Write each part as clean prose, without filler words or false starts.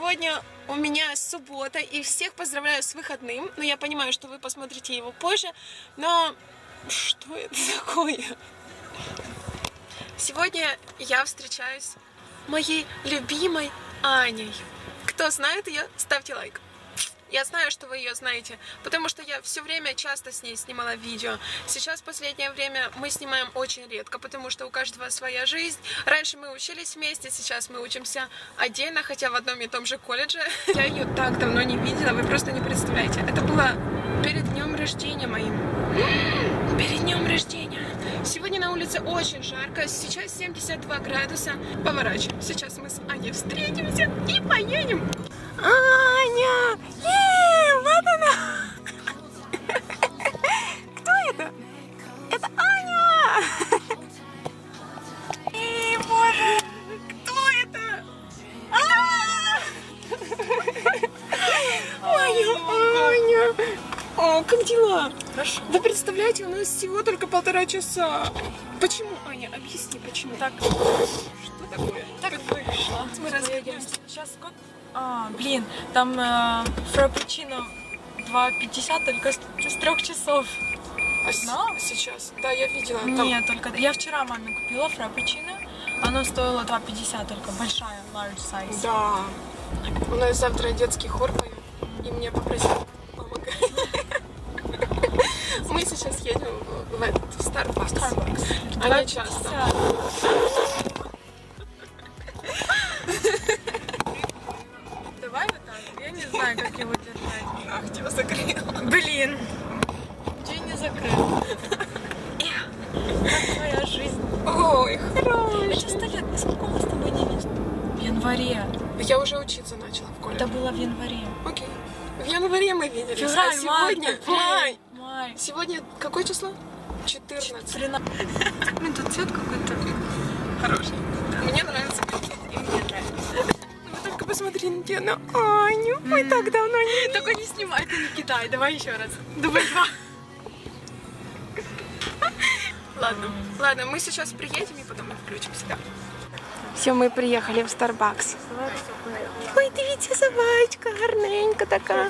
сегодня у меня суббота, и всех поздравляю с выходным. Но я понимаю, что вы посмотрите его позже. Но что это такое? Сегодня я встречаюсь с моей любимой Аней. Кто знает ее, ставьте лайк. Я знаю, что вы ее знаете, потому что я все время часто с ней снимала видео. Сейчас, в последнее время, мы снимаем очень редко, потому что у каждого своя жизнь. Раньше мы учились вместе, сейчас мы учимся отдельно, хотя в одном и том же колледже. Я ее так давно не видела, вы просто не представляете. Это было перед днем рождения моим. Перед днем рождения. Сегодня на улице очень жарко, сейчас 72 градуса. Поворачиваем. Сейчас мы с Аней встретимся и поедем. Аня! Вот она! Кто это? Это Аня! Боже! Кто это? Аня! О, как дела? Хорошо. Вы представляете, у нас всего только 1,5 часа. Почему, Аня? Объясни, почему. Так, Что такое? так вышло. Мы разъедемся. Сейчас сколько? Блин, там фраппучино 2,50 только с 3 часов. А сейчас? Да, я видела. Нет, только я вчера маме купила фраппучино. Оно стоило 2,50 только, большая, large size. Да. У нас завтра детский хор поет, и мне попросили помогать. Мы сейчас едем в Starbucks. А не часто. Давай вот так. Я не знаю, как его держать. Ах, тебя закрыла. Блин. День не закрыл. Как твоя жизнь? Ой, хорошо. Это 100 лет. Сколько мы с тобой не видели? В январе. Я уже учиться начала в колледже. Это было в январе. Окей. В январе мы виделись. Февраль, а сегодня май. Сегодня какое число? 14. 13. Блин, тут цвет какой-то Хороший. Мне нравится. И мне нравится. Вы только посмотрите на Аню. Мы так давно не... Только не снимай, это не Китай. Давай еще раз. Давай два. Ладно, мы сейчас приедем и потом включимся. Да. Все, мы приехали в Starbucks. Ой, дивіться, собачка, гарненька такая.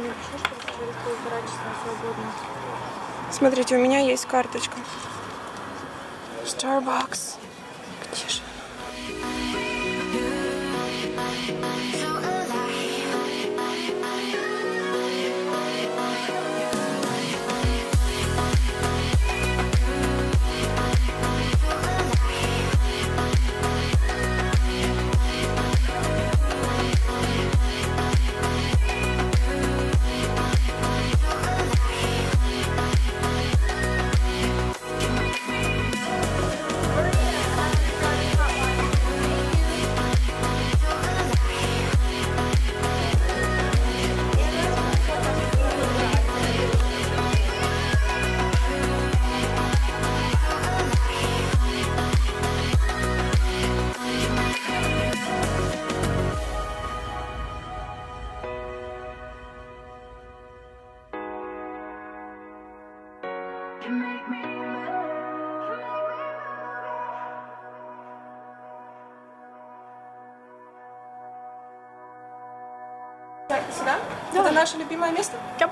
Смотрите, у меня есть карточка. Starbucks. Где же? Сюда? Да. Это наше любимое место? Yep.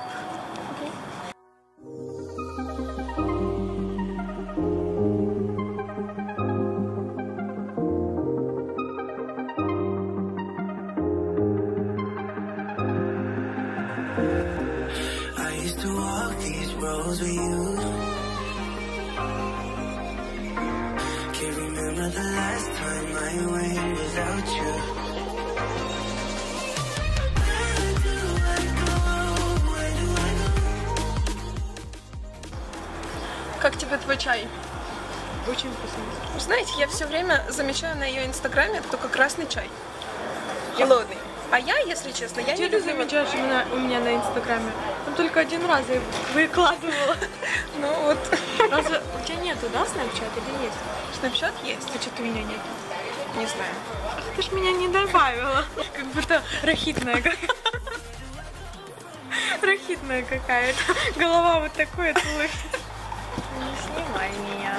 Как тебе твой чай? Очень вкусно. Знаете, я все время замечаю на ее инстаграме только красный чай. Холодный. А я, если честно, я не Ты люблю... замечаешь у меня на инстаграме? Там только один раз я выкладывала. Ну вот. Разве у тебя нету, да, снэпчат или есть? Снэпчат есть. А что-то у меня нет. Не знаю. Ты ж меня не добавила. Как будто рахитная какая-то. Рахитная какая-то. Голова вот такой отлых. Не снимай меня.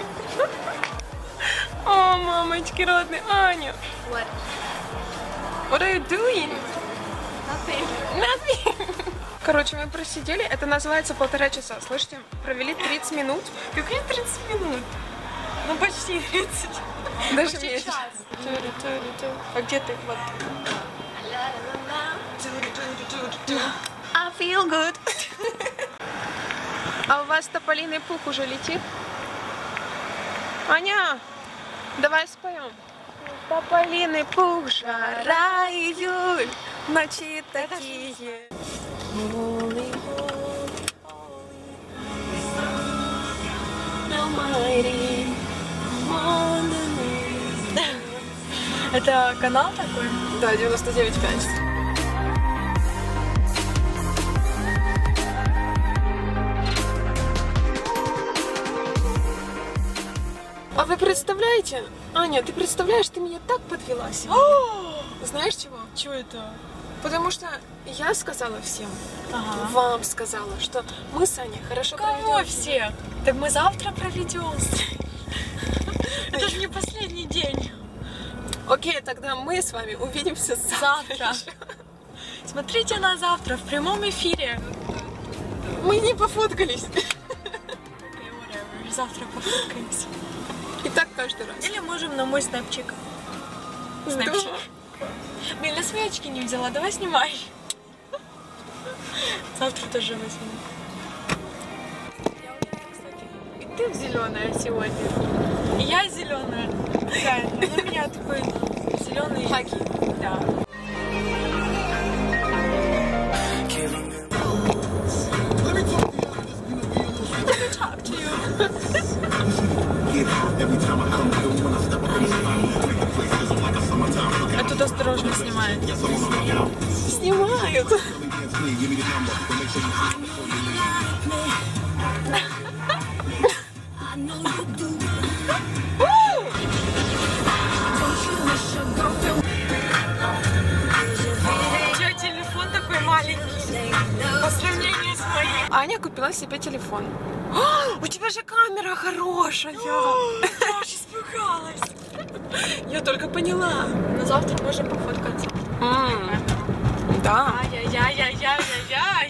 О, мамочки родные, Аня. Вот. What are you doing? Nothing. Nothing. Короче, мы просидели, это называется 1,5 часа. Слышите, провели 30 минут. Какие 30 минут? Ну почти 30. Даже Почти меньше. час. А где ты? Вот. I feel good. А у вас тополиный пух уже летит? Аня, давай споем. Тополиный пух, жара, июль, ночи такие. Это канал такой? Да, 99,5. А вы представляете, Аня, ты представляешь, ты меня так подвела сегодня. Знаешь чего? Чего это? Потому что я сказала всем, Ага. вам сказала, что мы с Аней хорошо Кого проведем. всех? Так мы завтра проведем. Это же не последний день. Окей, тогда мы с вами увидимся завтра. Завтра. Смотрите на завтра в прямом эфире. Мы не пофоткались. Okay, whatever. Завтра пофоткаемся. И так каждый раз. Или можем на мой снэпчик. Снэпчик. Блин, я свои очки не взяла, давай снимай. Завтра тоже возьму. И ты зеленая сегодня. И я зеленая. Да, у меня такой зеленый. Хаки. Да. Talk to you. А тут осторожно снимает. Снимают. Чё, телефон такой маленький по сравнению с моим. Аня купила себе телефон. У тебя же камера хорошая. Я аж испугалась. Я только поняла. Но завтра можем пофоткаться. Да. Ай-яй-яй-яй-яй-яй.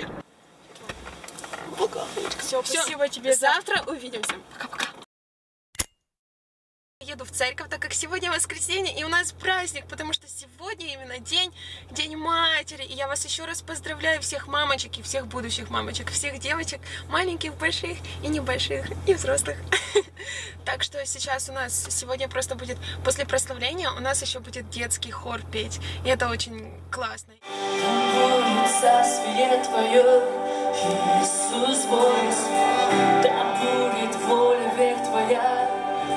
Все, спасибо тебе. Завтра увидимся. Пока-пока. Еду в церковь, так как сегодня воскресенье, и у нас праздник, потому что сегодня именно День матери. И я вас еще раз поздравляю, всех мамочек и всех будущих мамочек, всех девочек, маленьких, больших и небольших, и взрослых. Так что сейчас у нас сегодня просто будет, после прославления, у нас еще будет детский хор петь. И это очень классно. Царствие Твое, Иисус мой, да будет воля век Твоя,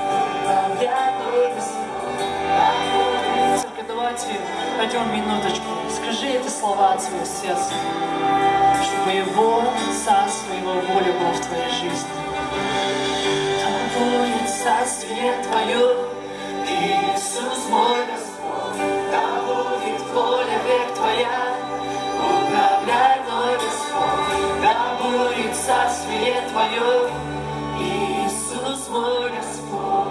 Только давайте пойдем минуточку, скажи эти слова от своего сердца, чтобы Его царство, Его воля была в твоей жизни. Да будет царствие Твое, Иисус мой Господь, да будет воля век Твоя. Управляй, мой Господь, да будет царствие Твое, Иисус мой Господь,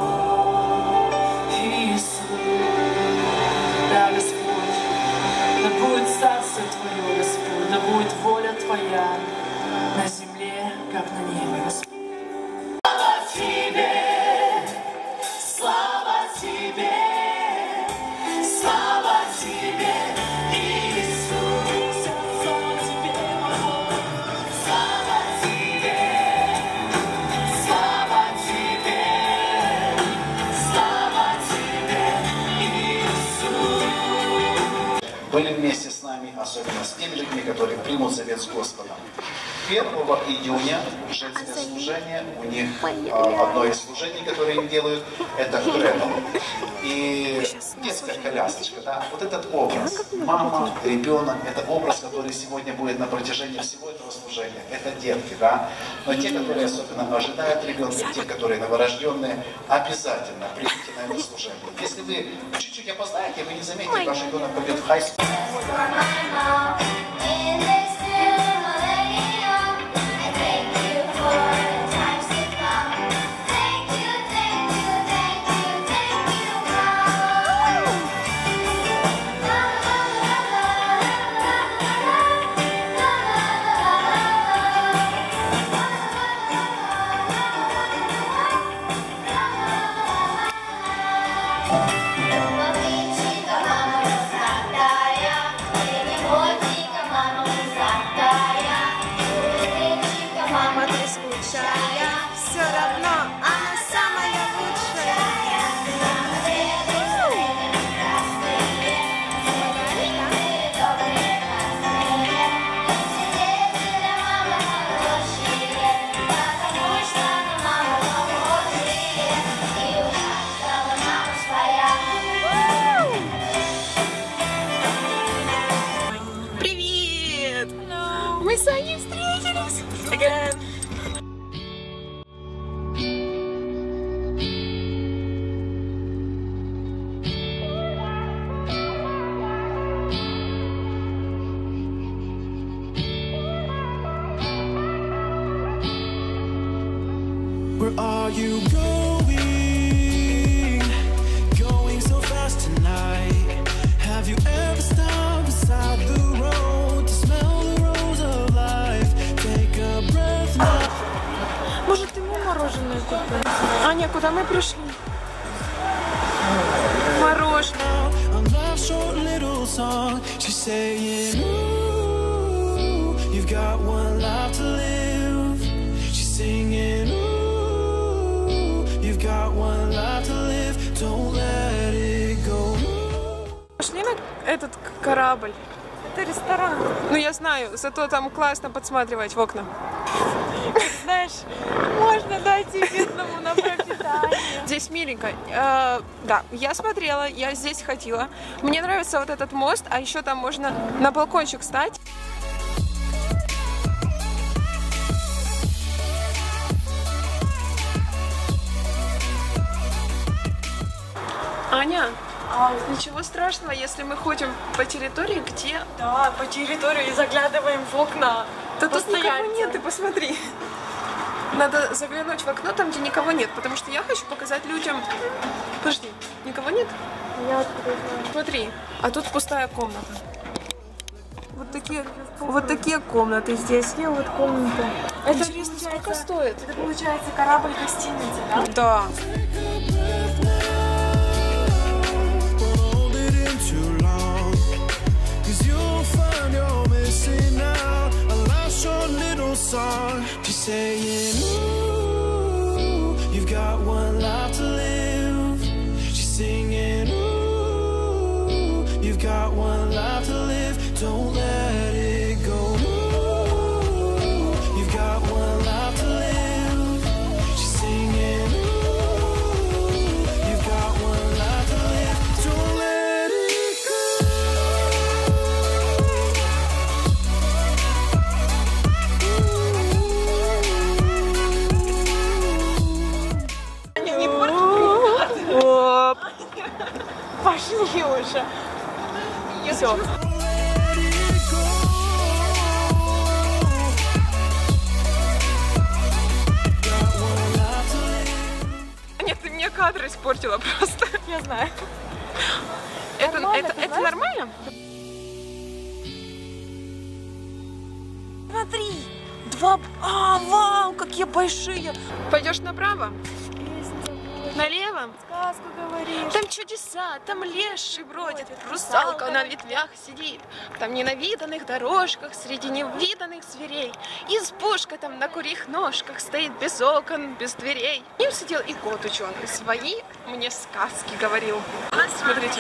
Иисус, да, Господь, да будет царствие Твое, Господь, да будет воля Твоя на земле, как на небе, Господь. Слава Тебе, слава Тебе, слава Тебе, Иисус. Были вместе с нами, особенно с теми людьми, которые примут завет с Господом. 1 июня женское служение, у них одно из служений, которые они делают, это кредл. И детская колясочка, да, вот этот образ, мама, ребенок, это образ, который сегодня будет на протяжении всего этого служения. Это детки, да, но те, которые особенно ожидают ребенка, те, которые новорожденные, обязательно придите на это служение. Если вы чуть-чуть опоздаете, вы не заметите, ваш ребенок пойдет в хай-скул. Мы с Аней встретились. Again. Where are you going? Going so fast tonight. Have you ever stopped beside the road to smell the rose of life? Take a breath now. Может, ему мороженое купим? Аня, куда мы пришли? Мороженое. On that short little song, she's saying, ooh, you've got one life to live. She's singing, ooh, you've got one life to live. Don't let it go. Пошли на этот корабль. Это ресторан. Ну я знаю, зато там классно подсматривать в окна. Знаешь, можно дать и бедному на пропитание. Здесь миленько. Да, я смотрела, я здесь ходила. Мне нравится вот этот мост, а еще там можно на балкончик встать. Аня, ничего страшного, если мы ходим по территории, где... Да, по территории и заглядываем в окна. Да тут никого Постояльца. нет, ты посмотри. Надо заглянуть в окно там, где никого нет, потому что я хочу показать людям... Подожди, никого нет? Я открою. Смотри, а тут пустая комната. Вот такие комнаты здесь. Где вот комната? Это интересно, сколько стоит? Это получается корабль гостиницы, да? Да. Hold it in too long, 'cause you'll find you're missing out. A last short little song, she's saying, ooh, you've got one life to live. She's singing, ooh, you've got one life to live. Don't let it go. Ooh, you've got one life to live. She's singing, ooh, you've got one life to live. Don't let it go. Оп. Пошли уже. Все. Let it go. Got one life to live. Нет, ты мне кадры испортила просто. Я знаю. Это знаешь? нормально? Смотри. Два... вау, какие большие. Пойдешь направо? Налево? Сказку говоришь. Там чудеса, там леший бродит, русалка на ветвях сидит, там ненавиданных дорожках среди невиданных зверей. Избушка там на курьих ножках стоит без окон, без дверей. Им сидел и кот ученый, свои мне сказки говорил. Смотрите.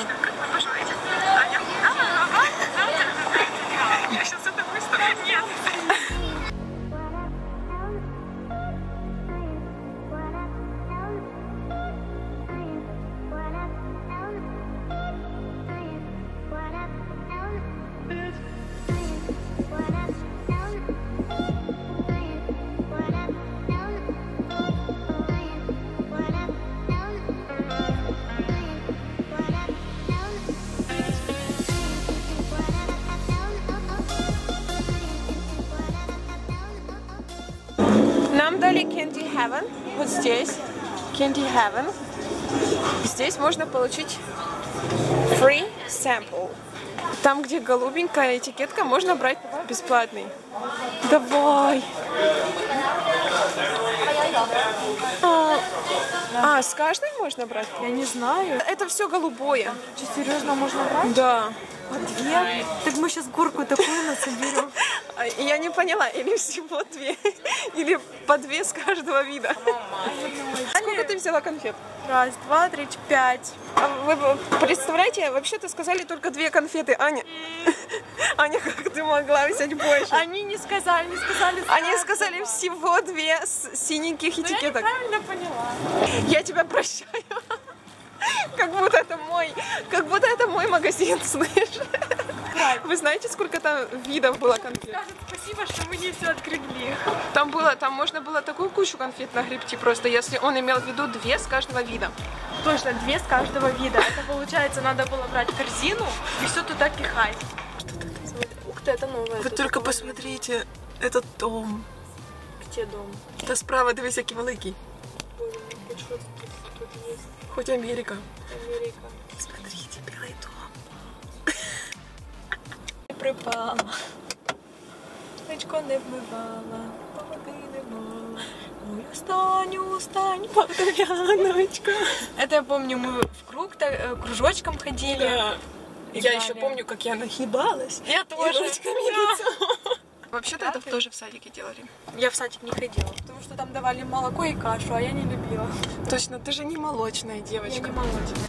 Я сейчас это выставлю. Нет. Нам дали Candy Heaven, вот здесь, Candy Heaven. Здесь можно получить free sample. Там, где голубенькая этикетка, можно брать бесплатный. Давай. С каждой можно брать? Я не знаю. Это все голубое. Что, серьезно можно брать? Да. А две? Так мы сейчас горку такую насоберем. Я не поняла, или всего две, или по две с каждого вида. Сколько ты взяла конфет? Раз, два, три, 5. А вы представляете, вообще-то сказали только 2 конфеты, Аня. Аня, как ты могла взять больше? Они не сказали, Они сказали всего 2 синеньких Но я этикеток. неправильно поняла. Я тебя прощаю. Как будто это мой магазин, слышишь? брать. Вы знаете, сколько там видов было конфет? Скажет спасибо, что мы не все открыли. Там можно было такую кучу конфет нагребти, просто если он имел в виду 2 с каждого вида. Точно, 2 с каждого вида. Это получается, надо было брать корзину и все туда пихать. Ух ты, это новое. Вы только посмотрите, этот дом. Где дом? Та справа, дивись, які великий. Боже мой, хоть что-то тут есть. Хоть Америка. Америка. Смотрите, белый дом. Припала. Ничко не вмивала, води не мала. Мою останню подоляночка. Это я помню, мы в круг, кружочком ходили. Да. Я Играли. еще помню, как я нагибалась. Я тоже. Вообще-то это тоже в садике делали. Я в садик не ходила, потому что там давали молоко и кашу, а я не любила. Точно, ты же не молочная девочка. Я не молочная.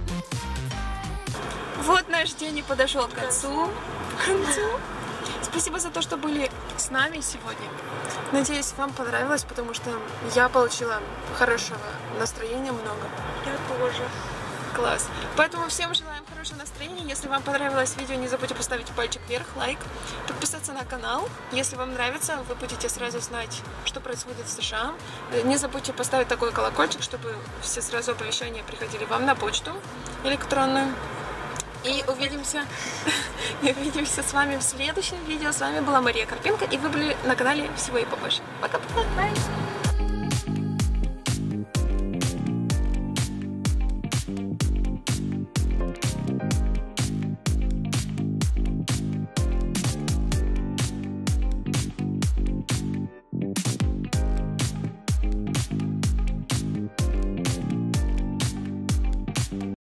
Вот наш день и подошел к концу. Спасибо за то, что были с нами сегодня. Надеюсь, вам понравилось, потому что я получила хорошего настроения много. Я тоже. Класс. Поэтому всем желаем хорошего настроения. Если вам понравилось видео, не забудьте поставить пальчик вверх, лайк, подписаться на канал. Если вам нравится, вы будете сразу знать, что происходит в США. Не забудьте поставить такой колокольчик, чтобы все сразу оповещания приходили вам на почту электронную. И увидимся с вами в следующем видео. С вами была Мария Карпенко, и вы были на канале Всего и побольше. Пока-пока. Bye.